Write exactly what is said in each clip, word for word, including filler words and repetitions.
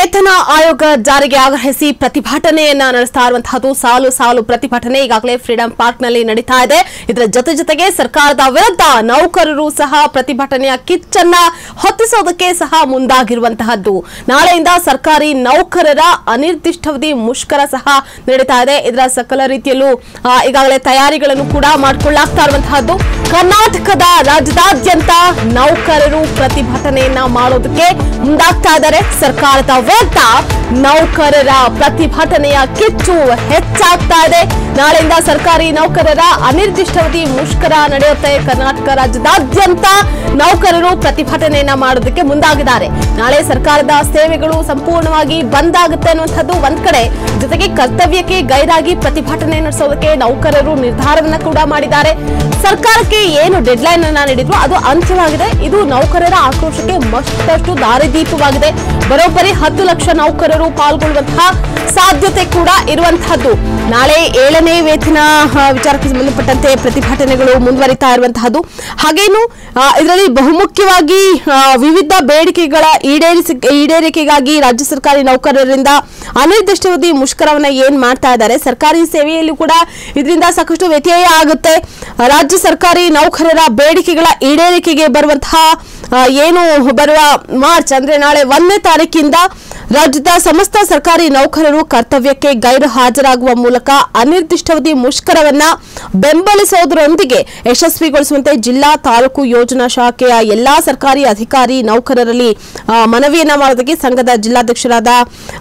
ವೇತನ ಆಯೋಗ ಜಾರಿಗೆ ಆಗ್ರಹಿಸಿ ಪ್ರತಿಭಟನೆಯನ್ನ ನಡೆಸ್ತಾ ಇರುವಂತಹದ್ದು ಸಾಲು ಸಾಲು ಪ್ರತಿಭಟನೆ ಈಗಾಗಲೇ ಫ್ರೀಡಂ ಪಾರ್ಕ್ ನಲ್ಲಿ ನಡೀತಾ ಇದೆ. ಇದರ ಜೊತೆ ಜೊತೆಗೆ ಸರ್ಕಾರದ ವಿರುದ್ಧ ನೌಕರರು ಸಹ ಪ್ರತಿಭಟನೆಯ ಕಿಚ್ಚನ್ನ ಹೊತ್ತಿಸೋದಕ್ಕೆ ಸಹ ಮುಂದಾಗಿರುವಂತಹದ್ದು. ನಾಳೆಯಿಂದ ಸರ್ಕಾರಿ ನೌಕರರ ಅನಿರ್ದಿಷ್ಟಾವಧಿ ಮುಷ್ಕರ ಸಹ ನಡೀತಾ ಇದೆ. ಇದರ ಸಕಲ ರೀತಿಯಲ್ಲೂ ಈಗಾಗಲೇ ತಯಾರಿಗಳನ್ನು ಕೂಡ ಮಾಡಿಕೊಳ್ಳಲಾಗ್ತಾ ಇರುವಂತಹದ್ದು. ಕರ್ನಾಟಕದ ರಾಜ್ಯದಾದ್ಯಂತ ನೌಕರರು ಪ್ರತಿಭಟನೆಯನ್ನ ಮಾಡೋದಕ್ಕೆ ಮುಂದಾಗ್ತಾ ಇದ್ದಾರೆ. ಸರ್ಕಾರದ ವಿರುದ್ಧ ನೌಕರರ ಪ್ರತಿಭಟನೆಯ ಕಿಚ್ಚು ಹೆಚ್ಚಾಗ್ತಾ ಇದೆ. ನಾಳೆಯಿಂದ ಸರ್ಕಾರಿ ನೌಕರರ ಅನಿರ್ದಿಷ್ಟಾವಧಿ ಮುಷ್ಕರ ನಡೆಯುತ್ತೆ. ಕರ್ನಾಟಕ ರಾಜ್ಯದಾದ್ಯಂತ ನೌಕರರು ಪ್ರತಿಭಟನೆಯನ್ನ ಮಾಡೋದಕ್ಕೆ ಮುಂದಾಗಿದ್ದಾರೆ. ನಾಳೆ ಸರ್ಕಾರದ ಸೇವೆಗಳು ಸಂಪೂರ್ಣವಾಗಿ ಬಂದ್ ಆಗುತ್ತೆ ಅನ್ನುವಂಥದ್ದು ಒಂದ್ ಕಡೆ, ಜೊತೆಗೆ ಕರ್ತವ್ಯಕ್ಕೆ ಗೈರಾಗಿ ಪ್ರತಿಭಟನೆ ನಡೆಸೋದಕ್ಕೆ ನೌಕರರು ನಿರ್ಧಾರವನ್ನ ಕೂಡ ಮಾಡಿದ್ದಾರೆ. ಸರ್ಕಾರಕ್ಕೆ ಏನು ಡೆಡ್ ಲೈನ್ ಅನ್ನ ನೀಡಿದ್ರು ಅದು ಅಂತ್ಯವಾಗಿದೆ. ಇದು ನೌಕರರ ಆಕ್ರೋಶಕ್ಕೆ ಮತ್ತಷ್ಟು ದಾರಿದೀಪವಾಗಿದೆ. ಬರೋಬ್ಬರಿ ಹತ್ತು ಲಕ್ಷ ನೌಕರರು ಪಾಲ್ಗೊಳ್ಳುವಂತಹ ಸಾಧ್ಯತೆ ಕೂಡ ಇರುವಂತಹದ್ದು. ನಾಳೆ ಏಳನೇ ವೇತನ ವಿಚಾರಕ್ಕೆ ಸಂಬಂಧಪಟ್ಟಂತೆ ಪ್ರತಿಭಟನೆಗಳು ಮುಂದುವರಿತಾ ಇರುವಂತಹದ್ದು. ಹಾಗೇನು ಇದರಲ್ಲಿ ಬಹುಮುಖ್ಯವಾಗಿ ವಿವಿಧ ಬೇಡಿಕೆಗಳ ಈಡೇರಿಸಿ ಈಡೇರಿಕೆಗಾಗಿ ರಾಜ್ಯ ಸರ್ಕಾರಿ ನೌಕರರಿಂದ ಅನಿರ್ದಿಷ್ಟಾವಧಿ ಮುಷ್ಕರವನ್ನ ಏನ್ ಮಾಡ್ತಾ ಇದ್ದಾರೆ. ಸರ್ಕಾರಿ ಸೇವೆಯಲ್ಲೂ ಕೂಡ ಇದರಿಂದ ಸಾಕಷ್ಟು ವ್ಯತ್ಯಯ ಆಗುತ್ತೆ. ರಾಜ್ಯ ಸರ್ಕಾರಿ ನೌಕರರ ಬೇಡಿಕೆಗಳ ಈಡೇರಿಕೆಗೆ ಬರುವಂತಹ ಏನು ಬರುವ ಮಾರ್ಚ್ ಅಂದ್ರೆ ನಾಳೆ ಒಂದನೇ ತಾರೀಕಿಂದ ರಾಜ್ಯದ ಸಮಸ್ತ ಸರ್ಕಾರಿ ನೌಕರರು ಕರ್ತವ್ಯಕ್ಕೆ ಗೈರು ಹಾಜರಾಗುವ ಮೂಲಕ ಅನಿರ್ದಿಷ್ಟಾವಧಿ ಮುಷ್ಕರವನ್ನ ಬೆಂಬಲಿಸುವುದರೊಂದಿಗೆ ಯಶಸ್ವಿಗೊಳಿಸುವಂತೆ ಜಿಲ್ಲಾ ತಾಲೂಕು ಯೋಜನಾ ಶಾಖೆಯ ಎಲ್ಲಾ ಸರ್ಕಾರಿ ಅಧಿಕಾರಿ ನೌಕರರಲ್ಲಿ ಮನವಿಯನ್ನ ಮಾಡೋದಕ್ಕೆ ಸಂಘದ ಜಿಲ್ಲಾಧ್ಯಕ್ಷರಾದ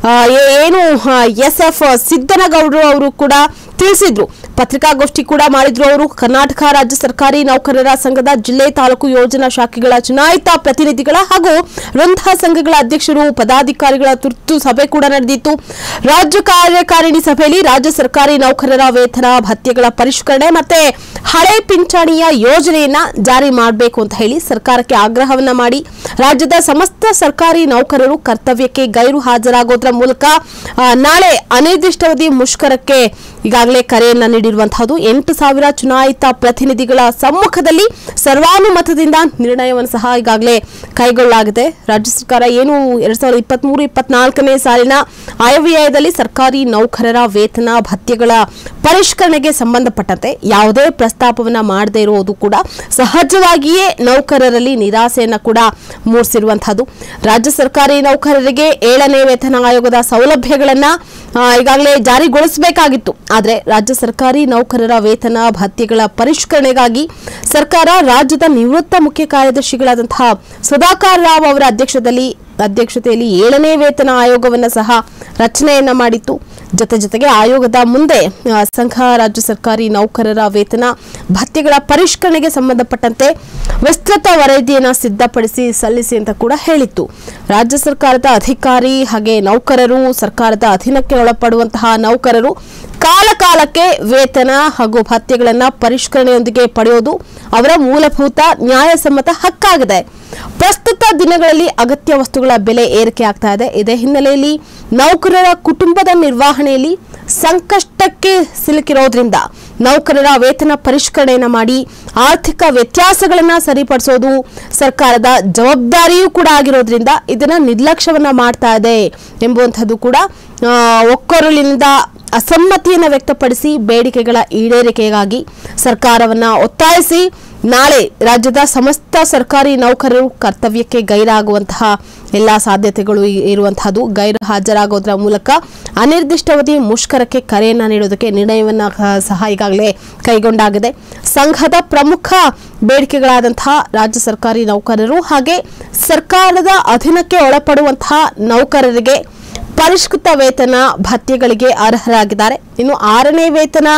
ಏನು ಎಸ್ ಎಫ್ ಸಿದ್ದನಗೌಡರು ಅವರು ಕೂಡ ತಿಳಿಸಿದ್ರು. ಪತ್ರಿಕಾಗೋಷ್ಠಿ ಕೂಡ ಮಾಡಿದ್ರು ಅವರು. ಕರ್ನಾಟಕ ರಾಜ್ಯ ಸರ್ಕಾರಿ ನೌಕರರ ಸಂಘದ ಜಿಲ್ಲೆ ತಾಲೂಕು ಯೋಜನಾ ಶಾಖೆಗಳ ಚುನಾಯಿತ ಪ್ರತಿನಿಧಿಗಳ ಹಾಗೂ ವೃಂದ ಸಂಘಗಳ ಅಧ್ಯಕ್ಷರು ಪದಾಧಿಕಾರಿಗಳ ತುರ್ತು ಸಭೆ ಕೂಡ ನಡೆದಿತ್ತು. ರಾಜ್ಯ ಕಾರ್ಯಕಾರಿಣಿ ಸಭೆಯಲ್ಲಿ ರಾಜ್ಯ ಸರ್ಕಾರಿ ನೌಕರರ ವೇತನ ಭತ್ಯೆಗಳ ಪರಿಷ್ಕರಣೆ ಮತ್ತೆ ಹಳೆ ಪಿಂಚಣಿಯ ಯೋಜನೆಯನ್ನ ಜಾರಿ ಮಾಡಬೇಕು ಅಂತ ಹೇಳಿ ಸರ್ಕಾರಕ್ಕೆ ಆಗ್ರಹವನ್ನ ಮಾಡಿ ರಾಜ್ಯದ ಸಮಸ್ತ ಸರ್ಕಾರಿ ನೌಕರರು ಕರ್ತವ್ಯಕ್ಕೆ ಗೈರು ಹಾಜರಾಗೋದ್ರ ಮೂಲಕ ನಾಳೆ ಅನಿರ್ದಿಷ್ಟಾವಧಿ ಮುಷ್ಕರಕ್ಕೆ ಈಗಾಗಲೇ ಕರೆಯನ್ನ ನೀಡಿರುವಂತಹದ್ದು. ಎಂಟು ಸಾವಿರ ಚುನಾಯಿತ ಪ್ರತಿನಿಧಿಗಳ ಸಮ್ಮುಖದಲ್ಲಿ ಸರ್ವಾನುಮತದಿಂದ ನಿರ್ಣಯವನ್ನು ಸಹ ಈಗಾಗಲೇ ಕೈಗೊಳ್ಳಲಾಗಿದೆ. ರಾಜ್ಯ ಸರ್ಕಾರ ಏನು ಎರಡ್ ಸಾವಿರದ ಇಪ್ಪತ್ತ್ ಮೂರು ಇಪ್ಪತ್ನಾಲ್ಕನೇ ಸಾಲಿನ ಆಯವ್ಯಯದಲ್ಲಿ ಸರ್ಕಾರಿ ನೌಕರರ ವೇತನ ಭತ್ಯೆಗಳ ಪರಿಷ್ಕರಣೆಗೆ ಸಂಬಂಧಪಟ್ಟಂತೆ ಯಾವುದೇ ಪ್ರಸ್ತಾಪವನ್ನ ಮಾಡದೇ ಇರುವುದು ಕೂಡ ಸಹಜವಾಗಿಯೇ ನೌಕರರಲ್ಲಿ ನಿರಾಸೆಯನ್ನ ಕೂಡ ಮೂಡಿಸಿರುವಂತಹದ್ದು. ರಾಜ್ಯ ಸರ್ಕಾರಿ ನೌಕರರಿಗೆ ಏಳನೇ ವೇತನ ಆಯೋಗದ ಸೌಲಭ್ಯಗಳನ್ನ ಈಗಾಗಲೇ ಜಾರಿಗೊಳಿಸಬೇಕಾಗಿತ್ತು. ಆದರೆ ರಾಜ್ಯ ಸರ್ಕಾರಿ ನೌಕರರ ವೇತನ ಭತ್ಯೆಗಳ ಪರಿಷ್ಕರಣೆಗಾಗಿ ಸರ್ಕಾರ ರಾಜ್ಯದ ನಿವೃತ್ತ ಮುಖ್ಯ ಕಾರ್ಯದರ್ಶಿಗಳಾದಂತಹ ಸುಧಾಕರ್ ರಾವ್ ಅವರ ಅಧ್ಯಕ್ಷತೆಯಲ್ಲಿ ಅಧ್ಯಕ್ಷತೆಯಲ್ಲಿ ಏಳನೇ ವೇತನ ಆಯೋಗವನ್ನು ಸಹ ರಚನೆಯನ್ನ ಮಾಡಿತ್ತು. ಜೊತೆ ಜೊತೆಗೆ ಆಯೋಗದ ಮುಂದೆ ಸಂಘ ರಾಜ್ಯ ಸರ್ಕಾರಿ ನೌಕರರ ವೇತನ ಭತ್ಯೆಗಳ ಪರಿಷ್ಕರಣೆಗೆ ಸಂಬಂಧಪಟ್ಟಂತೆ ವಿಸ್ತೃತ ವರದಿಯನ್ನು ಸಿದ್ಧಪಡಿಸಿ ಸಲ್ಲಿಸಿ ಅಂತ ಕೂಡ ಹೇಳಿತ್ತು. ರಾಜ್ಯ ಸರ್ಕಾರದ ಅಧಿಕಾರಿ ಹಾಗೆ ನೌಕರರು, ಸರ್ಕಾರದ ಅಧೀನಕ್ಕೆ ಒಳಪಡುವಂತಹ ನೌಕರರು ಕಾಲ ಕಾಲಕ್ಕೆ ವೇತನ ಹಾಗೂ ಭತ್ಯೆಗಳನ್ನ ಪರಿಷ್ಕರಣೆಯೊಂದಿಗೆ ಪಡೆಯುವುದು ಅವರ ಮೂಲಭೂತ ನ್ಯಾಯಸಮ್ಮತ ಹಕ್ಕಾಗಿದೆ. ಪ್ರಸ್ತುತ ದಿನಗಳಲ್ಲಿ ಅಗತ್ಯ ವಸ್ತುಗಳ ಬೆಲೆ ಏರಿಕೆ ಆಗ್ತಾ ಇದೆ. ಇದೇ ಹಿನ್ನೆಲೆಯಲ್ಲಿ ನೌಕರರ ಕುಟುಂಬದ ನಿರ್ವಹಣೆಯಲ್ಲಿ ಸಂಕಷ್ಟಕ್ಕೆ ಸಿಲುಕಿರೋದ್ರಿಂದ ನೌಕರರ ವೇತನ ಪರಿಷ್ಕರಣೆಯನ್ನ ಮಾಡಿ ಆರ್ಥಿಕ ವ್ಯತ್ಯಾಸಗಳನ್ನ ಸರಿಪಡಿಸೋದು ಸರ್ಕಾರದ ಜವಾಬ್ದಾರಿಯೂ ಕೂಡ ಆಗಿರೋದ್ರಿಂದ ಇದನ್ನ ನಿರ್ಲಕ್ಷ್ಯವನ್ನ ಮಾಡ್ತಾ ಇದೆ ಎಂಬುವಂಥದ್ದು ಕೂಡ ಒಕ್ಕೊರಲಿನಿಂದ ಅಸಮ್ಮತಿಯನ್ನು ವ್ಯಕ್ತಪಡಿಸಿ ಬೇಡಿಕೆಗಳ ಈಡೇರಿಕೆಗಾಗಿ ಸರ್ಕಾರವನ್ನ ಒತ್ತಾಯಿಸಿ ನಾಳೆ ರಾಜ್ಯದ ಸಮಸ್ತ ಸರ್ಕಾರಿ ನೌಕರರು ಕರ್ತವ್ಯಕ್ಕೆ ಗೈರಾಗುವಂತಹ ಎಲ್ಲಾ ಸಾಧ್ಯತೆಗಳು ಇರುವಂತಹದ್ದು. ಗೈರು ಹಾಜರಾಗೋದ್ರ ಮೂಲಕ ಅನಿರ್ದಿಷ್ಟಾವಧಿ ಮುಷ್ಕರಕ್ಕೆ ಕರೆಯನ್ನ ನೀಡೋದಕ್ಕೆ ನಿರ್ಣಯವನ್ನ ಸಹ ಈಗಾಗಲೇ ಕೈಗೊಂಡಾಗಿದೆ. ಸಂಘದ ಪ್ರಮುಖ ಬೇಡಿಕೆಗಳಾದಂತಹ ರಾಜ್ಯ ಸರ್ಕಾರಿ ನೌಕರರು ಹಾಗೆ ಸರ್ಕಾರದ ಅಧೀನಕ್ಕೆ ಒಳಪಡುವಂತಹ ನೌಕರರಿಗೆ ಪರಿಷ್ಕೃತ ವೇತನ ಭತ್ಯೆಗಳಿಗೆ ಅರ್ಹರಾಗಿದ್ದಾರೆ. ಇನ್ನು ಆರನೇ ವೇತನ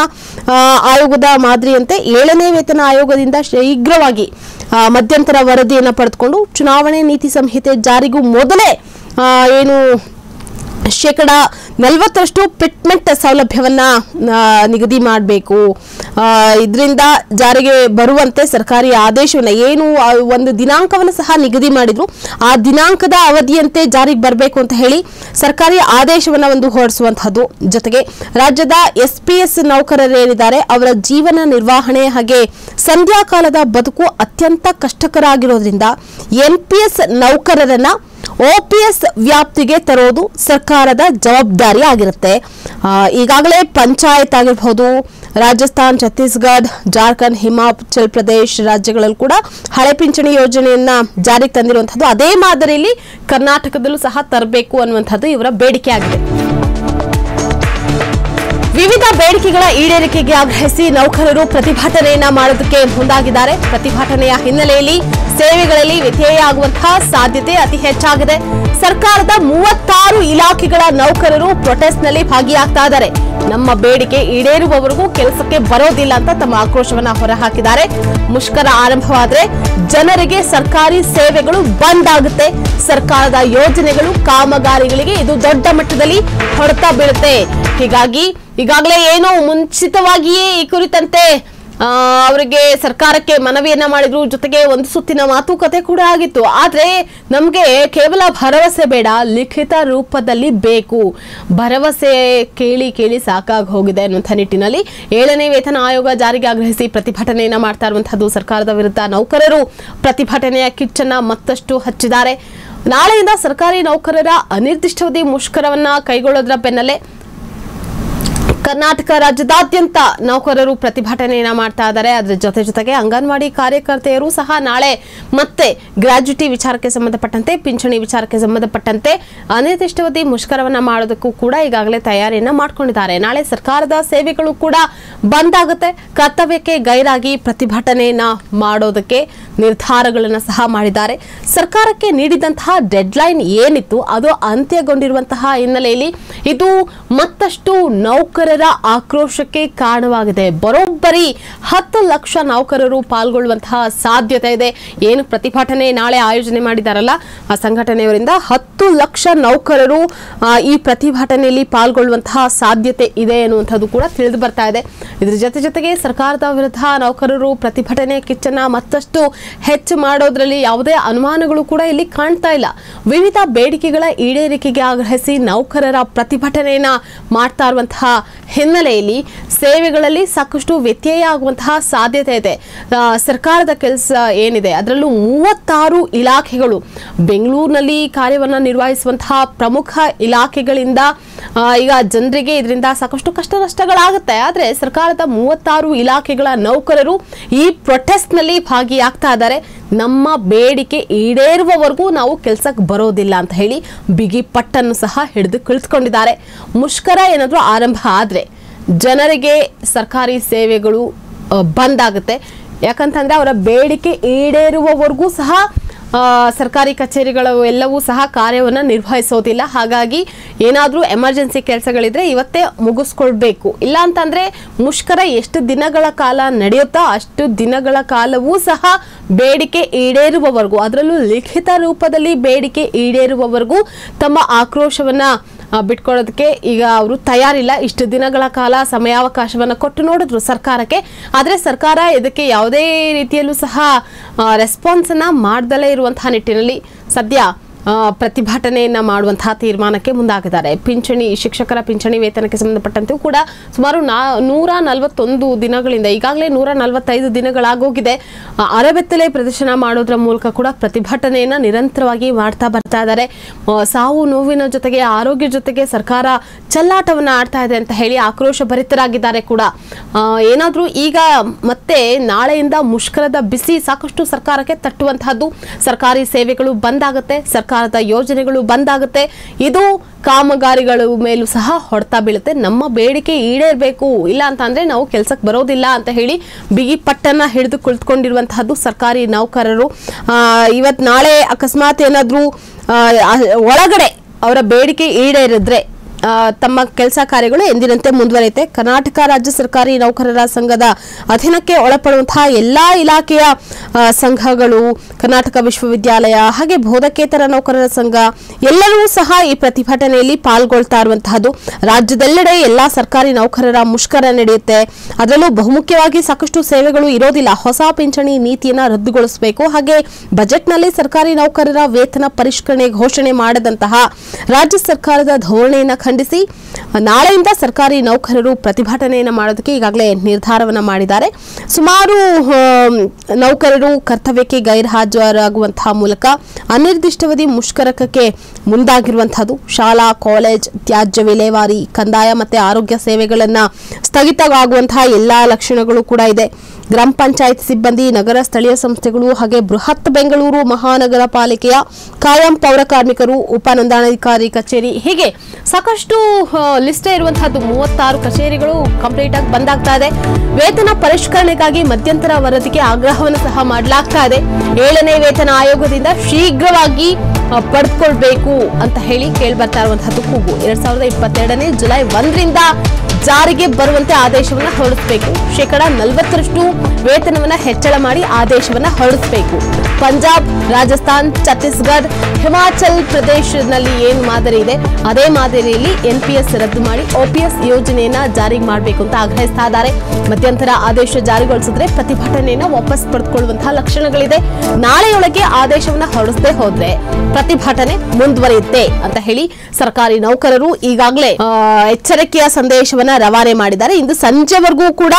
ಆಯೋಗದ ಮಾದರಿಯಂತೆ ಏಳನೇ ವೇತನ ಆಯೋಗದಿಂದ ಶೀಘ್ರವಾಗಿ ಮಧ್ಯಂತರ ವರದಿಯನ್ನು ಪಡೆದುಕೊಂಡು ಚುನಾವಣೆ ನೀತಿ ಸಂಹಿತೆ ಜಾರಿಗೂ ಮೊದಲೇ ಏನು ಶೇಕಡ ನಲವತ್ತರಷ್ಟು ಫಿಟ್ಮೆಂಟ್ ಸೌಲಭ್ಯವನ್ನ ನಿಗದಿ ಮಾಡಬೇಕು. ಇದರಿಂದ ಜಾರಿಗೆ ಬರುವಂತೆ ಸರ್ಕಾರಿ ಆದೇಶವನ್ನ ಏನು ಒಂದು ದಿನಾಂಕವನ್ನು ಸಹ ನಿಗದಿ ಮಾಡಿದ್ರು, ಆ ದಿನಾಂಕದ ಅವಧಿಯಂತೆ ಜಾರಿಗೆ ಬರಬೇಕು ಅಂತ ಹೇಳಿ ಸರ್ಕಾರಿ ಆದೇಶವನ್ನ ಒಂದು ಹೊರಡಿಸುವಂತಹದ್ದು. ಜೊತೆಗೆ ರಾಜ್ಯದ ಎಸ್ ಪಿ ಎಸ್ ನೌಕರರೇನಿದ್ದಾರೆ ಅವರ ಜೀವನ ನಿರ್ವಹಣೆ ಹಾಗೆ ಸಂಧ್ಯಾಕಾಲದ ಬದುಕು ಅತ್ಯಂತ ಕಷ್ಟಕರ ಆಗಿರೋದ್ರಿಂದ ಎನ್ ಪಿ ಎಸ್ ನೌಕರರನ್ನ ಓಪಿಎಸ್ ವ್ಯಾಪ್ತಿಗೆ ತರೋದು ಸರ್ಕಾರದ ಜವಾಬ್ದಾರಿ ಆಗಿರುತ್ತೆ. ಈಗಾಗಲೇ ಪಂಚಾಯತ್ ಆಗಿರಬಹುದು, ರಾಜಸ್ಥಾನ್, ಛತ್ತೀಸ್ಗಢ, ಜಾರ್ಖಂಡ್, ಹಿಮಾಚಲ್ ಪ್ರದೇಶ ರಾಜ್ಯಗಳಲ್ಲೂ ಕೂಡ ಹಳೆ ಪಿಂಚಣಿ ಯೋಜನೆಯನ್ನ ಜಾರಿಗೆ ತಂದಿರುವಂತದ್ದು. ಅದೇ ಮಾದರಿಯಲ್ಲಿ ಕರ್ನಾಟಕದಲ್ಲೂ ಸಹ ತರಬೇಕು ಅನ್ನುವಂಥದ್ದು ಇವರ ಬೇಡಿಕೆ ಆಗಿದೆ. ವಿವಿಧ ಬೇಡಿಕೆಗಳ ಈಡೇರಿಕೆಗೆ ಆಗ್ರಹಿಸಿ ನೌಕರರು ಪ್ರತಿಭಟನೆಯನ್ನ ಮಾಡೋದಕ್ಕೆ ಮುಂದಾಗಿದ್ದಾರೆ. ಪ್ರತಿಭಟನೆಯ ಹಿನ್ನೆಲೆಯಲ್ಲಿ ಸೇವೆಗಳಲ್ಲಿ ವ್ಯತ್ಯಯ ಆಗುವಂತಹ ಸಾಧ್ಯತೆ ಅತಿ ಹೆಚ್ಚಾಗಿದೆ. ಸರ್ಕಾರದ ಮೂವತ್ತಾರು ಇಲಾಖೆಗಳ ನೌಕರರು ಪ್ರೊಟೆಸ್ಟ್ನಲ್ಲಿ ಭಾಗಿಯಾಗ್ತಾ ಇದ್ದಾರೆ. ನಮ್ಮ ಬೇಡಿಕೆ ಈಡೇರುವವರೆಗೂ ಕೆಲಸಕ್ಕೆ ಬರೋದಿಲ್ಲ ಅಂತ ತಮ್ಮ ಆಕ್ರೋಶವನ್ನ ಹೊರಹಾಕಿದ್ದಾರೆ. ಮುಷ್ಕರ ಆರಂಭವಾದ್ರೆ ಜನರಿಗೆ ಸರ್ಕಾರಿ ಸೇವೆಗಳು ಬಂದ್ ಆಗುತ್ತೆ. ಸರ್ಕಾರದ ಯೋಜನೆಗಳು, ಕಾಮಗಾರಿಗಳಿಗೆ ಇದು ದೊಡ್ಡ ಮಟ್ಟದಲ್ಲಿ ಹೊಡೆತ ಬೀಳುತ್ತೆ. ಹೀಗಾಗಿ ಈಗಾಗಲೇ ಏನೋ ಮುಂಚಿತವಾಗಿಯೇ ಈ ಕುರಿತಂತೆ ಅವರಿಗೆ ಸರ್ಕಾರಕ್ಕೆ ಮನವಿಯನ್ನ ಮಾಡಿದ್ರು. ಜೊತೆಗೆ ಒಂದು ಸುತ್ತಿನ ಮಾತುಕತೆ ಕೂಡ ಆಗಿತ್ತು. ಆದ್ರೆ ನಮ್ಗೆ ಕೇವಲ ಭರವಸೆ ಬೇಡ, ಲಿಖಿತ ರೂಪದಲ್ಲಿ ಬೇಕು. ಭರವಸೆ ಕೇಳಿ ಕೇಳಿ ಸಾಕಾಗಿ ಹೋಗಿದೆ ಅನ್ನುವಂಥ ನಿಟ್ಟಿನಲ್ಲಿ ಏಳನೇ ವೇತನ ಆಯೋಗ ಜಾರಿಗೆ ಆಗ್ರಹಿಸಿ ಪ್ರತಿಭಟನೆಯನ್ನ ಮಾಡ್ತಾ ಇರುವಂತಹದ್ದು. ಸರ್ಕಾರದ ವಿರುದ್ಧ ನೌಕರರು ಪ್ರತಿಭಟನೆಯ ಕಿಚ್ಚನ್ನ ಮತ್ತಷ್ಟು ಹಚ್ಚಿದ್ದಾರೆ. ನಾಳೆಯಿಂದ ಸರ್ಕಾರಿ ನೌಕರರ ಅನಿರ್ದಿಷ್ಟಾವಧಿ ಮುಷ್ಕರವನ್ನ ಕೈಗೊಳ್ಳೋದ್ರ ಬೆನ್ನಲ್ಲೇ ಕರ್ನಾಟಕ ರಾಜ್ಯದಾದ್ಯಂತ ನೌಕರರು ಪ್ರತಿಭಟನೆಯನ್ನ ಮಾಡ್ತಾ ಇದ್ದಾರೆ. ಅದರ ಜೊತೆ ಜೊತೆಗೆ ಅಂಗನವಾಡಿ ಕಾರ್ಯಕರ್ತೆಯರು ಸಹ ನಾಳೆ ಮತ್ತೆ ಗ್ರಾಜ್ಯುಟಿ ವಿಚಾರಕ್ಕೆ ಸಂಬಂಧಪಟ್ಟಂತೆ, ಪಿಂಚಣಿ ವಿಚಾರಕ್ಕೆ ಸಂಬಂಧಪಟ್ಟಂತೆ ಅನಿರ್ದಿಷ್ಟಾವಧಿ ಮುಷ್ಕರವನ್ನ ಮಾಡೋದಕ್ಕೂ ಕೂಡ ಈಗಾಗಲೇ ತಯಾರಿಯನ್ನ ಮಾಡ್ಕೊಂಡಿದ್ದಾರೆ. ನಾಳೆ ಸರ್ಕಾರದ ಸೇವೆಗಳು ಕೂಡ ಬಂದ್ ಆಗುತ್ತೆ. ಕರ್ತವ್ಯಕ್ಕೆ ಗೈರಾಗಿ ಪ್ರತಿಭಟನೆಯನ್ನ ಮಾಡೋದಕ್ಕೆ ನಿರ್ಧಾರಗಳನ್ನು ಸಹ ಮಾಡಿದ್ದಾರೆ. ಸರ್ಕಾರಕ್ಕೆ ನೀಡಿದಂತಹ ಡೆಡ್ಲೈನ್ ಏನಿತ್ತು ಅದು ಅಂತ್ಯಗೊಂಡಿರುವಂತಹ ಹಿನ್ನೆಲೆಯಲ್ಲಿ ಇದು ಮತ್ತಷ್ಟು ನೌಕರರ ಆಕ್ರೋಶಕ್ಕೆ ಕಾರಣವಾಗಿದೆ. ಬರೋಬ್ಬರಿ ಹತ್ತು ಲಕ್ಷ ನೌಕರರು ಪಾಲ್ಗೊಳ್ಳುವಂತಹ ಸಾಧ್ಯತೆ ಇದೆ. ಏನು ಪ್ರತಿಭಟನೆ ನಾಳೆ ಆಯೋಜನೆ ಮಾಡಿದಾರಲ್ಲ ಆ ಸಂಘಟನೆಯವರಿಂದ ಹತ್ತು ಲಕ್ಷ ನೌಕರರು ಈ ಪ್ರತಿಭಟನೆಯಲ್ಲಿ ಪಾಲ್ಗೊಳ್ಳುವಂತಹ ಸಾಧ್ಯತೆ ಇದೆ ಎನ್ನುವಂಥದ್ದು ಕೂಡ ತಿಳಿದು ಬರ್ತಾ ಇದೆ. ಇದರ ಜೊತೆ ಜೊತೆಗೆ ಸರ್ಕಾರದ ವಿರುದ್ಧ ನೌಕರರು ಪ್ರತಿಭಟನೆ ಕಿಚ್ಚನ್ನ ಮತ್ತಷ್ಟು ಹೆಚ್ಚು ಮಾಡೋದ್ರಲ್ಲಿ ಯಾವುದೇ ಅನುಮಾನಗಳು ಕೂಡ ಇಲ್ಲಿ ಕಾಣ್ತಾ ಇಲ್ಲ. ವಿವಿಧ ಬೇಡಿಕೆಗಳ ಈಡೇರಿಕೆಗೆ ಆಗ್ರಹಿಸಿ ನೌಕರರ ಪ್ರತಿಭಟನೆಯನ್ನ ಮಾಡ್ತಾ ಇರುವಂತಹ ಹಿನ್ನೆಲೆಯಲ್ಲಿ ಸೇವೆಗಳಲ್ಲಿ ಸಾಕಷ್ಟು ವ್ಯತ್ಯಯ ಆಗುವಂತಹ ಸಾಧ್ಯತೆ ಇದೆ. ಸರ್ಕಾರದ ಕೆಲಸ ಏನಿದೆ ಅದರಲ್ಲೂ ಮೂವತ್ತಾರು ಇಲಾಖೆಗಳು ಬೆಂಗಳೂರಿನಲ್ಲಿ ಕಾರ್ಯವನ್ನು ನಿರ್ವಹಿಸುವಂತಹ ಪ್ರಮುಖ ಇಲಾಖೆಗಳಿಂದ ಈಗ ಜನರಿಗೆ ಇದರಿಂದ ಸಾಕಷ್ಟು ಕಷ್ಟ ನಷ್ಟಗಳಾಗುತ್ತೆ. ಆದರೆ ಸರ್ಕಾರದ ಮೂವತ್ತಾರು ಇಲಾಖೆಗಳ ನೌಕರರು ಈ ಪ್ರೊಟೆಸ್ಟ್ ನಲ್ಲಿ ಭಾಗಿಯಾಗ್ತಾ ಇದ್ದಾರೆ. ನಮ್ಮ ಬೇಡಿಕೆ ಈಡೇರುವವರೆಗೂ ನಾವು ಕೆಲಸಕ್ಕೆ ಬರೋದಿಲ್ಲ ಅಂತ ಹೇಳಿ ಬಿಗಿ ಪಟ್ಟನ್ನು ಸಹ ಹಿಡಿದು ಕುಳಿತುಕೊಂಡಿದ್ದಾರೆ. ಮುಷ್ಕರ ಏನಾದರೂ ಆರಂಭ ಆದರೆ ಜನರಿಗೆ ಸರ್ಕಾರಿ ಸೇವೆಗಳು ಬಂದ್ ಆಗುತ್ತೆ. ಯಾಕಂತಂದ್ರೆ ಅವರ ಬೇಡಿಕೆ ಈಡೇರುವವರೆಗೂ ಸಹ ಸರ್ಕಾರಿ ಕಚೇರಿಗಳು ಎಲ್ಲವೂ ಸಹ ಕಾರ್ಯವನ್ನು ನಿರ್ವಹಿಸೋದಿಲ್ಲ. ಹಾಗಾಗಿ ಏನಾದರೂ ಎಮರ್ಜೆನ್ಸಿ ಕೆಲಸಗಳಿದ್ರೆ ಇವತ್ತೇ ಮುಗಿಸ್ಕೊಳ್ಬೇಕು. ಇಲ್ಲ ಅಂತಂದ್ರೆ ಮುಷ್ಕರ ಎಷ್ಟು ದಿನಗಳ ಕಾಲ ನಡೆಯುತ್ತಾ ಅಷ್ಟು ದಿನಗಳ ಕಾಲವೂ ಸಹ ಬೇಡಿಕೆ ಈಡೇರುವವರೆಗೂ, ಅದರಲ್ಲೂ ಲಿಖಿತ ರೂಪದಲ್ಲಿ ಬೇಡಿಕೆ ಈಡೇರುವವರೆಗೂ ತಮ್ಮ ಆಕ್ರೋಶವನ್ನ ಬಿಟ್ಕೊಳ್ಳೋದಕ್ಕೆ ಈಗ ಅವರು ತಯಾರಿಲ್ಲ. ಇಷ್ಟು ದಿನಗಳ ಕಾಲ ಸಮಯಾವಕಾಶವನ್ನು ಕೊಟ್ಟು ನೋಡಿದ್ರು ಸರ್ಕಾರಕ್ಕೆ. ಆದರೆ ಸರ್ಕಾರ ಇದಕ್ಕೆ ಯಾವುದೇ ರೀತಿಯಲ್ಲೂ ಸಹ ರೆಸ್ಪಾನ್ಸ್ ಅನ್ನ ಮಾಡ್ದಲೇ ಇರುವಂತಹ ನಿಟ್ಟಿನಲ್ಲಿ ಸದ್ಯ ಪ್ರತಿಭಟನೆಯನ್ನ ಮಾಡುವಂತಹ ತೀರ್ಮಾನಕ್ಕೆ ಮುಂದಾಗಿದ್ದಾರೆ. ಪಿಂಚಣಿ ಶಿಕ್ಷಕರ ಪಿಂಚಣಿ ವೇತನಕ್ಕೆ ಸಂಬಂಧಪಟ್ಟಂತೆ ಕೂಡ ಸುಮಾರು ನೂರ ನಲವತ್ತೊಂದು ದಿನಗಳಿಂದ ಈಗಾಗಲೇ ನೂರ ನಲವತ್ತೈದು ದಿನಗಳಾಗೋಗಿದೆ. ಅರೆಬೆತ್ತಲೆ ಪ್ರದರ್ಶನ ಮಾಡೋದ್ರ ಮೂಲಕ ಕೂಡ ಪ್ರತಿಭಟನೆಯನ್ನ ನಿರಂತರವಾಗಿ ಮಾಡ್ತಾ ಬರ್ತಾ ಇದ್ದಾರೆ. ಸಾವು ನೋವಿನ ಜೊತೆಗೆ ಆರೋಗ್ಯ ಜೊತೆಗೆ ಸರ್ಕಾರ ಚೆಲ್ಲಾಟವನ್ನ ಆಡ್ತಾ ಇದೆ ಅಂತ ಹೇಳಿ ಆಕ್ರೋಶ ಭರಿತರಾಗಿದ್ದಾರೆ ಕೂಡ. ಏನಾದ್ರೂ ಈಗ ಮತ್ತೆ ನಾಳೆಯಿಂದ ಮುಷ್ಕರದ ಬಿಸಿ ಸಾಕಷ್ಟು ಸರ್ಕಾರಕ್ಕೆ ತಟ್ಟುವಂತಹದ್ದು. ಸರ್ಕಾರಿ ಸೇವೆಗಳು ಬಂದಾಗುತ್ತೆ, ಸರ್ಕಾರದ ಯೋಜನೆಗಳು ಬಂದಾಗುತ್ತೆ. ಇದು ಕಾಮಗಾರಿಗಳ ಮೇಲೂ ಸಹ ಹೊಡೆತ ಬೀಳುತ್ತೆ. ನಮ್ಮ ಬೇಡಿಕೆ ಈಡೇರಬೇಕು, ಇಲ್ಲ ಅಂತ ಅಂದ್ರೆ ನಾವು ಕೆಲಸಕ್ಕೆ ಬರೋದಿಲ್ಲ ಅಂತ ಹೇಳಿ ಬಿಗಿ ಪಟ್ಟನ್ನ ಹಿಡಿದು ಕುಳಿತುಕೊಂಡಿರುವಂತಹದ್ದು ಸರ್ಕಾರಿ ನೌಕರರು. ಇವತ್ ನಾಳೆ ಅಕಸ್ಮಾತ್ ಏನಾದ್ರೂ ಒಳಗಡೆ ಅವರ ಬೇಡಿಕೆ ಈಡೇರಿದ್ರೆ ತಮ್ಮ ಕೆಲಸ ಕಾರ್ಯಗಳು ಎಂದಿನಂತೆ ಮುಂದುವರಿಯುತ್ತೆ. ಕರ್ನಾಟಕ ರಾಜ್ಯ ಸರ್ಕಾರಿ ನೌಕರರ ಸಂಘದ ಅಧೀನಕ್ಕೆ ಒಳಪಡುವಂತಹ ಎಲ್ಲಾ ಇಲಾಖೆಯ ಸಂಘಗಳು, ಕರ್ನಾಟಕ ವಿಶ್ವವಿದ್ಯಾಲಯ ಹಾಗೆ ಬೋಧಕೇತರ ನೌಕರರ ಸಂಘ ಎಲ್ಲರೂ ಸಹ ಈ ಪ್ರತಿಭಟನೆಯಲ್ಲಿ ಪಾಲ್ಗೊಳ್ತಾ ಇರುವಂತಹದ್ದು. ರಾಜ್ಯದೆಲ್ಲೆಡೆ ಎಲ್ಲಾ ಸರ್ಕಾರಿ ನೌಕರರ ಮುಷ್ಕರ ನಡೆಯುತ್ತೆ. ಅದರಲ್ಲೂ ಬಹುಮುಖ್ಯವಾಗಿ ಸಾಕಷ್ಟು ಸೇವೆಗಳು ಇರೋದಿಲ್ಲ. ಹೊಸ ಪಿಂಚಣಿ ನೀತಿಯನ್ನ ರದ್ದುಗೊಳಿಸಬೇಕು, ಹಾಗೆ ಬಜೆಟ್ನಲ್ಲಿ ಸರ್ಕಾರಿ ನೌಕರರ ವೇತನ ಪರಿಷ್ಕರಣೆ ಘೋಷಣೆ ಮಾಡದಂತಹ ರಾಜ್ಯ ಸರ್ಕಾರದ ಧೋರಣೆಯನ್ನು ಖಂಡಿಸಿ ನಾಳೆಯಿಂದ ಸರ್ಕಾರಿ ನೌಕರರು ಪ್ರತಿಭಟನೆಯನ್ನು ಮಾಡೋದಕ್ಕೆ ಈಗಾಗಲೇ ನಿರ್ಧಾರವನ್ನ ಮಾಡಿದ್ದಾರೆ. ಸುಮಾರು ನೌಕರರು ಕರ್ತವ್ಯಕ್ಕೆ ಗೈರ್ಹಾಜರಾಗುವಂತಹ ಮೂಲಕ ಅನಿರ್ದಿಷ್ಟಾವಧಿ ಮುಷ್ಕರಕ್ಕೆ ಮುಂದಾಗಿರುವಂತಹದ್ದು. ಶಾಲಾ, ಕಾಲೇಜ್, ತ್ಯಾಜ್ಯ ವಿಲೇವಾರಿ, ಕಂದಾಯ ಮತ್ತೆ ಆರೋಗ್ಯ ಸೇವೆಗಳನ್ನ ಸ್ಥಗಿತವಾಗುವಂತಹ ಎಲ್ಲಾ ಲಕ್ಷಣಗಳು ಕೂಡ ಇದೆ. ಗ್ರಾಮ ಪಂಚಾಯತ್ ಸಿಬ್ಬಂದಿ, ನಗರ ಸ್ಥಳೀಯ ಸಂಸ್ಥೆಗಳು ಹಾಗೆ ಬೃಹತ್ ಬೆಂಗಳೂರು ಮಹಾನಗರ ಪಾಲಿಕೆಯ ಕಾಯಂ ಪೌರ ಕಾರ್ಮಿಕರು, ಉಪನೋಂದಣಾಧಿಕಾರಿ ಕಚೇರಿ ಹೀಗೆ ಸಾಕಷ್ಟು ಲಿಸ್ಟ್ ಇರುವಂತಹದ್ದು ಮೂವತ್ತಾರು ಕಚೇರಿಗಳು ಕಂಪ್ಲೀಟ್ ಆಗಿ ಬಂದ್ ಆಗ್ತಾ ಇದೆ. ವೇತನ ಪರಿಷ್ಕರಣೆಗಾಗಿ ಮಧ್ಯಂತರ ವರದಿಗೆ ಆಗ್ರಹವನ್ನು ಸಹ ಮಾಡಲಾಗ್ತಾ ಇದೆ. ಏಳನೇ ವೇತನ ಆಯೋಗದಿಂದ ಶೀಘ್ರವಾಗಿ ಪಡೆದುಕೊಳ್ಬೇಕು ಅಂತ ಹೇಳಿ ಕೇಳಿ ಬರ್ತಾ ಇರುವಂತಹದ್ದು ಕೂಗು. ಎರಡ್ ಸಾವಿರದ ಇಪ್ಪತ್ತೆರಡನೇ ಜುಲೈ ಒಂದರಿಂದ ಜಾರಿಗೆ ಬರುವಂತೆ ಆದೇಶವನ್ನ ಹೊರಡಿಸಬೇಕು. ಶೇಕಡ ನಲವತ್ತರಷ್ಟು ವೇತನವನ್ನ ಹೆಚ್ಚಳ ಮಾಡಿ ಆದೇಶವನ್ನ ಹೊರಡಿಸಬೇಕು. ಪಂಜಾಬ್, ರಾಜಸ್ಥಾನ್, ಛತ್ತೀಸ್ಗಢ, ಹಿಮಾಚಲ್ ಪ್ರದೇಶದಲ್ಲಿ ಏನು ಮಾದರಿ ಇದೆ ಅದೇ ಮಾದರಿಯಲ್ಲಿ ಎನ್ಪಿಎಸ್ ರದ್ದು ಮಾಡಿ ಓಪಿಎಸ್ ಯೋಜನೆಯನ್ನ ಜಾರಿಗೆ ಮಾಡಬೇಕು ಅಂತ ಆಗ್ರಹಿಸ್ತಾ ಇದ್ದಾರೆ. ಮಧ್ಯಂತರ ಆದೇಶ ಜಾರಿಗೊಳಿಸಿದ್ರೆ ಪ್ರತಿಭಟನೆಯನ್ನ ವಾಪಸ್ ಪಡೆದುಕೊಳ್ಳುವಂತಹ ಲಕ್ಷಣಗಳಿದೆ. ನಾಳೆಯೊಳಗೆ ಆದೇಶವನ್ನ ಹೊರಡಿಸದೆ ಹೋದ್ರೆ ಪ್ರತಿಭಟನೆ ಮುಂದುವರಿಯುತ್ತೆ ಅಂತ ಹೇಳಿ ಸರ್ಕಾರಿ ನೌಕರರು ಈಗಾಗಲೇ ಎಚ್ಚರಿಕೆಯ ಸಂದೇಶವನ್ನ ರವಾನೆ ಮಾಡಿದ್ದಾರೆ. ಇಂದು ಸಂಜೆವರೆಗೂ ಕೂಡ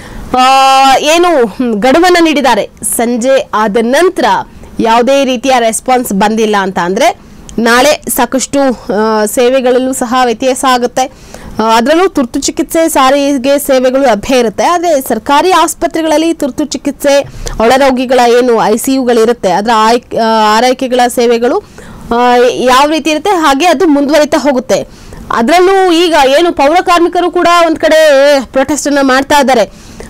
ಏನು ಗಡುವನ್ನ ನೀಡಿದ್ದಾರೆ. ಸಂಜೆ ಆದ ನಂತರ ಯಾವುದೇ ರೀತಿಯ ರೆಸ್ಪಾನ್ಸ್ ಬಂದಿಲ್ಲ ಅಂತ ಅಂದ್ರೆ ನಾಳೆ ಸಾಕಷ್ಟು ಸೇವೆಗಳಲ್ಲೂ ಸಹ ವ್ಯತ್ಯಾಸ ಆಗುತ್ತೆ. ಅದರಲ್ಲೂ ತುರ್ತು ಚಿಕಿತ್ಸೆ, ಸಾರಿಗೆ ಸೇವೆಗಳು ಲಭ್ಯ ಇರುತ್ತೆ. ಆದರೆ ಸರ್ಕಾರಿ ಆಸ್ಪತ್ರೆಗಳಲ್ಲಿ ತುರ್ತು ಚಿಕಿತ್ಸೆ, ಒಳರೋಗಿಗಳ ಏನು ಐಸಿಯುಗಳಿರುತ್ತೆ ಅದರ ಆರೈಕೆಗಳ ಸೇವೆಗಳು ಯಾವ ರೀತಿ ಇರುತ್ತೆ ಹಾಗೆ ಅದು ಮುಂದುವರಿತಾ ಹೋಗುತ್ತೆ. ಅದರಲ್ಲೂ ಈಗ ಏನು ಪೌರ ಕಾರ್ಮಿಕರು ಕೂಡ ಒಂದ್ ಕಡೆ ಪ್ರೊಟೆಸ್ಟ್ ಅನ್ನ ಮಾಡ್ತಾ ಇದ್ದಾರೆ.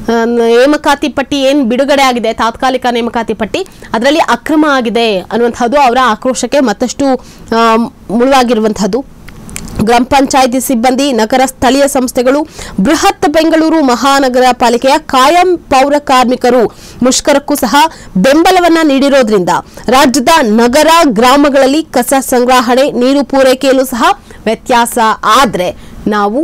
ನೇಮಕಾತಿ ಪಟ್ಟಿ ಏನ್ ಬಿಡುಗಡೆ ಆಗಿದೆ, ತಾತ್ಕಾಲಿಕ ನೇಮಕಾತಿ ಪಟ್ಟಿ, ಅದರಲ್ಲಿ ಅಕ್ರಮ ಆಗಿದೆ ಅನ್ನುವಂಥದ್ದು ಅವರ ಆಕ್ರೋಶಕ್ಕೆ ಮತ್ತಷ್ಟು ಮುಳುವಾಗಿರುವಂತಹದ್ದು. ಗ್ರಾಮ ಪಂಚಾಯಿತಿ ಸಿಬ್ಬಂದಿ, ನಗರ ಸ್ಥಳೀಯ ಸಂಸ್ಥೆಗಳು, ಬೃಹತ್ ಬೆಂಗಳೂರು ಮಹಾನಗರ ಪಾಲಿಕೆಯ ಕಾಯಂ ಪೌರ ಕಾರ್ಮಿಕರು ಮುಷ್ಕರಕ್ಕೂ ಸಹ ಬೆಂಬಲವನ್ನ ನೀಡಿರೋದ್ರಿಂದ ರಾಜ್ಯದ ನಗರ ಗ್ರಾಮಗಳಲ್ಲಿ ಕಸ ಸಂಗ್ರಹಣೆ, ನೀರು ಪೂರೈಕೆಯಲ್ಲೂ ಸಹ ವ್ಯತ್ಯಾಸ ಆದ್ರೆ ನಾವು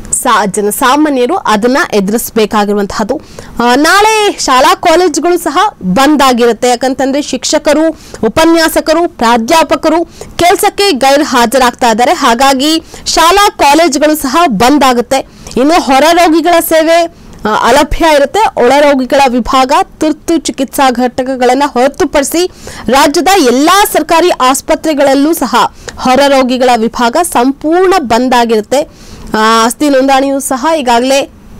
ಜನಸಾಮಾನ್ಯರು ಅದನ್ನ ಎದುರಿಸಬೇಕಾಗಿರುವಂತಹದ್ದು. ನಾಳೆ ಶಾಲಾ ಕಾಲೇಜುಗಳು ಸಹ ಬಂದ್ ಆಗಿರುತ್ತೆ. ಯಾಕಂತಂದ್ರೆ ಶಿಕ್ಷಕರು, ಉಪನ್ಯಾಸಕರು, ಪ್ರಾಧ್ಯಾಪಕರು ಕೆಲಸಕ್ಕೆ ಗೈರು ಹಾಜರಾಗ್ತಾ ಇದ್ದಾರೆ. ಹಾಗಾಗಿ ಶಾಲಾ ಕಾಲೇಜುಗಳು ಸಹ ಬಂದ್ ಆಗುತ್ತೆ. ಇನ್ನು ಹೊರ ರೋಗಿಗಳ ಸೇವೆ ಅಲಭ್ಯ ಇರುತ್ತೆ. ಒಳರೋಗಿಗಳ ವಿಭಾಗ, ತುರ್ತು ಚಿಕಿತ್ಸಾ ಘಟಕಗಳನ್ನು ಹೊರತುಪಡಿಸಿ ರಾಜ್ಯದ ಎಲ್ಲಾ ಸರ್ಕಾರಿ ಆಸ್ಪತ್ರೆಗಳಲ್ಲೂ ಸಹ ಹೊರ ರೋಗಿಗಳ ವಿಭಾಗ ಸಂಪೂರ್ಣ ಬಂದ್ ಆಗಿರುತ್ತೆ. ಆಸ್ತಿ ನೋಂದಣಿಯೂ ಸಹ ಈಗಾಗಲೇ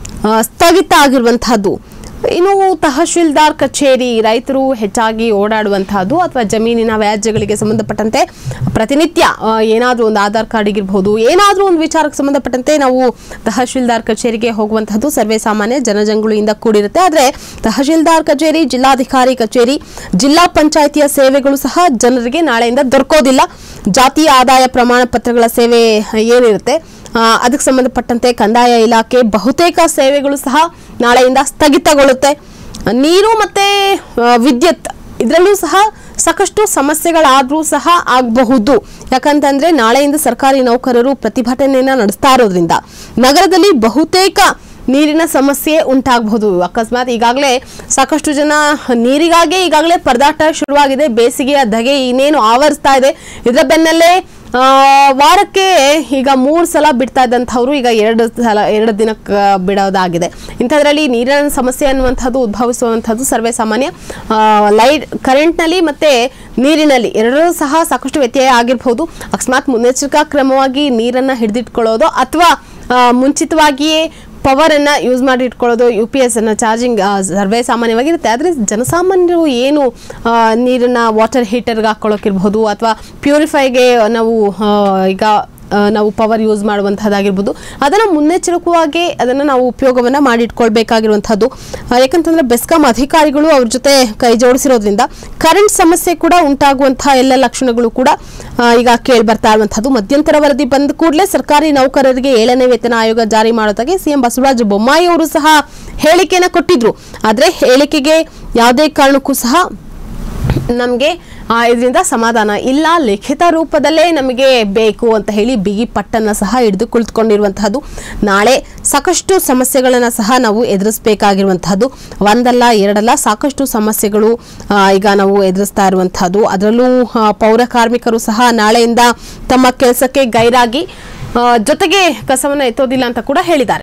ಸ್ಥಗಿತ ಆಗಿರುವಂತಹದ್ದು. ಇನ್ನು ತಹಶೀಲ್ದಾರ್ ಕಚೇರಿ, ರೈತರು ಹೆಚ್ಚಾಗಿ ಓಡಾಡುವಂತಹದ್ದು ಅಥವಾ ಜಮೀನಿನ ವ್ಯಾಜ್ಯಗಳಿಗೆ ಸಂಬಂಧಪಟ್ಟಂತೆ ಪ್ರತಿನಿತ್ಯ ಏನಾದರೂ ಒಂದು ಆಧಾರ್ ಕಾರ್ಡ್ ಇರಬಹುದು, ಏನಾದರೂ ಒಂದು ವಿಚಾರಕ್ಕೆ ಸಂಬಂಧಪಟ್ಟಂತೆ ನಾವು ತಹಶೀಲ್ದಾರ್ ಕಚೇರಿಗೆ ಹೋಗುವಂತಹದ್ದು ಸರ್ವೇ ಸಾಮಾನ್ಯ ಜನಜಂಗುಳಿಯಿಂದ ಕೂಡಿರುತ್ತೆ. ಆದರೆ ತಹಶೀಲ್ದಾರ್ ಕಚೇರಿ, ಜಿಲ್ಲಾಧಿಕಾರಿ ಕಚೇರಿ, ಜಿಲ್ಲಾ ಪಂಚಾಯಿತಿಯ ಸೇವೆಗಳು ಸಹ ಜನರಿಗೆ ನಾಳೆಯಿಂದ ದೊರಕೋದಿಲ್ಲ. ಜಾತಿ ಆದಾಯ ಪ್ರಮಾಣ ಪತ್ರಗಳ ಸೇವೆ ಏನಿರುತ್ತೆ ಅದಕ್ಕೆ ಸಂಬಂಧಪಟ್ಟಂತೆ ಕಂದಾಯ ಇಲಾಖೆ ಬಹುತೇಕ ಸೇವೆಗಳು ಸಹ ನಾಳೆಯಿಂದ ಸ್ಥಗಿತಗೊಳ್ಳುತ್ತೆ. ನೀರು ಮತ್ತೆ ವಿದ್ಯುತ್ ಇದರಲ್ಲೂ ಸಹ ಸಾಕಷ್ಟು ಸಮಸ್ಯೆಗಳಾದ್ರೂ ಸಹ ಆಗಬಹುದು. ಯಾಕಂತಂದ್ರೆ ನಾಳೆಯಿಂದ ಸರ್ಕಾರಿ ನೌಕರರು ಪ್ರತಿಭಟನೆಯನ್ನ ನಡೆಸ್ತಾ ಇರೋದ್ರಿಂದ ನಗರದಲ್ಲಿ ಬಹುತೇಕ ನೀರಿನ ಸಮಸ್ಯೆ ಉಂಟಾಗಬಹುದು. ಅಕಸ್ಮಾತ್ ಈಗಾಗಲೇ ಸಾಕಷ್ಟು ಜನ ನೀರಿಗಾಗಿ ಈಗಾಗಲೇ ಪರದಾಟ ಶುರುವಾಗಿದೆ. ಬೇಸಿಗೆಯ ಧಗೆ ಇನ್ನೇನು ಆವರಿಸ್ತಾ ಇದೆ. ಇದರ ಬೆನ್ನಲ್ಲೇ ವಾರಕ್ಕೆ ಈಗ ಮೂರು ಸಲ ಬಿಡ್ತಾ ಇದ್ದಂಥವ್ರು ಈಗ ಎರಡು ಸಲ ಎರಡು ದಿನಕ್ಕೆ ಬಿಡೋದಾಗಿದೆ. ಇಂಥದ್ರಲ್ಲಿ ನೀರಿನ ಸಮಸ್ಯೆ ಅನ್ನುವಂಥದ್ದು ಉದ್ಭವಿಸುವಂಥದ್ದು ಸರ್ವೇ ಸಾಮಾನ್ಯ. ಲೈಟ್ ಕರೆಂಟ್ನಲ್ಲಿ ಮತ್ತೆ ನೀರಿನಲ್ಲಿ ಎರಡರೂ ಸಹ ಸಾಕಷ್ಟು ವ್ಯತ್ಯಯ ಆಗಿರಬಹುದು. ಅಕಸ್ಮಾತ್ ಮುನ್ನೆಚ್ಚರಿಕಾ ಕ್ರಮವಾಗಿ ನೀರನ್ನ ಹಿಡಿದಿಟ್ಕೊಳ್ಳೋದು ಅಥವಾ ಮುಂಚಿತವಾಗಿಯೇ ಪವರ್ ಅನ್ನ ಯೂಸ್ ಮಾಡಿ ಇಟ್ಕೊಳ್ಳೋದು, ಯು ಪಿ ಎಸ್ ಅನ್ನ ಚಾರ್ಜಿಂಗ್ ಸರ್ವೇ ಸಾಮಾನ್ಯವಾಗಿರುತ್ತೆ. ಆದರೆ ಜನಸಾಮಾನ್ಯರು ಏನು ನೀರನ್ನ ವಾಟರ್ ಹೀಟರ್ಗೆ ಹಾಕೊಳ್ಳೋಕಿರ್ಬೋದು ಅಥವಾ ಪ್ಯೂರಿಫೈಗೆ ನಾವು ಈಗ ನಾವು ಪವರ್ ಯೂಸ್ ಮಾಡುವಂಥದ್ದಾಗಿರ್ಬೋದು, ಅದನ್ನು ಮುನ್ನೆಚ್ಚರಿಕವಾಗಿ ಅದನ್ನು ನಾವು ಉಪಯೋಗವನ್ನು ಮಾಡಿಟ್ಕೊಳ್ಬೇಕಾಗಿರುವಂಥದ್ದು. ಯಾಕಂತಂದ್ರೆ ಬೆಸ್ಕಾಂ ಅಧಿಕಾರಿಗಳು ಅವ್ರ ಜೊತೆ ಕೈ ಜೋಡಿಸಿರೋದ್ರಿಂದ ಕರೆಂಟ್ ಸಮಸ್ಯೆ ಕೂಡ ಉಂಟಾಗುವಂತಹ ಎಲ್ಲ ಲಕ್ಷಣಗಳು ಕೂಡ ಈಗ ಕೇಳಿ ಬರ್ತಾ ಇರುವಂತಹದ್ದು. ಮಧ್ಯಂತರ ವರದಿ ಬಂದ ಕೂಡಲೇ ಸರ್ಕಾರಿ ನೌಕರರಿಗೆ ಏಳನೇ ವೇತನ ಆಯೋಗ ಜಾರಿ ಮಾಡೋದಾಗಿ ಸಿಎಂ ಬಸವರಾಜ ಬೊಮ್ಮಾಯಿ ಅವರು ಸಹ ಹೇಳಿಕೆಯನ್ನು ಕೊಟ್ಟಿದ್ರು. ಆದರೆ ಹೇಳಿಕೆಗೆ ಯಾವುದೇ ಕಾರಣಕ್ಕೂ ಸಹ ನಮಗೆ ಇದರಿಂದ ಸಮಾಧಾನ ಇಲ್ಲ, ಲಿಖಿತ ರೂಪದಲ್ಲೇ ನಮಗೆ ಬೇಕು ಅಂತ ಹೇಳಿ ಬಿಗಿ ಪಟ್ಟನ್ನ ಸಹ ಹಿಡಿದು ಕುಳಿತುಕೊಂಡಿರುವಂತಹದ್ದು. ನಾಳೆ ಸಾಕಷ್ಟು ಸಮಸ್ಯೆಗಳನ್ನು ಸಹ ನಾವು ಎದುರಿಸಬೇಕಾಗಿರುವಂತಹದ್ದು. ಒಂದಲ್ಲ ಎರಡಲ್ಲ ಸಾಕಷ್ಟು ಸಮಸ್ಯೆಗಳು ಈಗ ನಾವು ಎದುರಿಸ್ತಾ ಇರುವಂತಹದ್ದು. ಅದರಲ್ಲೂ ಪೌರ ಕಾರ್ಮಿಕರು ಸಹ ನಾಳೆಯಿಂದ ತಮ್ಮ ಕೆಲಸಕ್ಕೆ ಗೈರಾಗಿ ಜೊತೆಗೆ ಕಸವನ್ನ ಎತ್ತೋದಿಲ್ಲ ಅಂತ ಕೂಡ ಹೇಳಿದ್ದಾರೆ.